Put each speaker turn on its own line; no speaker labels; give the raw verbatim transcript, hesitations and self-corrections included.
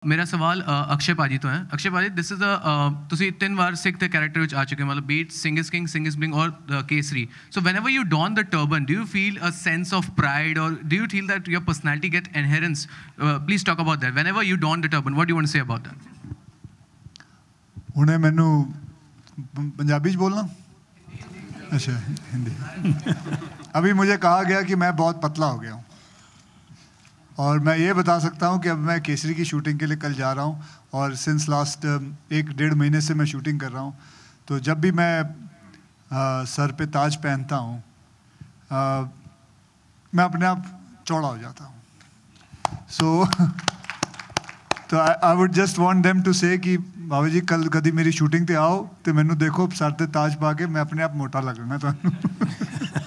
मेरा सवाल अक्षय पाजी तो है। अक्षय पाजी, दिस इज अ ਤੁਸੀਂ ਤਿੰਨ ਵਾਰ ਸਿੱਖ ਦੇ ਕੈਰੈਕਟਰ ਵਿੱਚ ਆ ਚੁੱਕੇ, ਮਤਲਬ beat Singh is king, Singh is bling ਔਰ ਕੇਸਰੀ। ਸੋ whenever you don the turban, do you feel a sense of pride or do you feel that your personality get inherence? Uh, please talk about that. Whenever you don the turban, what do you want to say about that?
ਹੁਣੇ ਮੈਨੂੰ पंजाबी च बोलना, अच्छा हिंदी। अभी मुझे कहा गया कि मैं बहुत पतला हो गया हूँ, और मैं ये बता सकता हूँ कि अब मैं केसरी की शूटिंग के लिए कल जा रहा हूँ, और सिंस लास्ट एक डेढ़ महीने से मैं शूटिंग कर रहा हूँ। तो जब भी मैं आ, सर पे ताज पहनता हूँ, आ, मैं अपने आप चौड़ा हो जाता हूँ। सो तो I would just want them to say कि बाबू जी कल कभी मेरी शूटिंग ते आओ तो मैनू देखो सर ते ताज पा के मैं अपने आप मोटा लगना। तो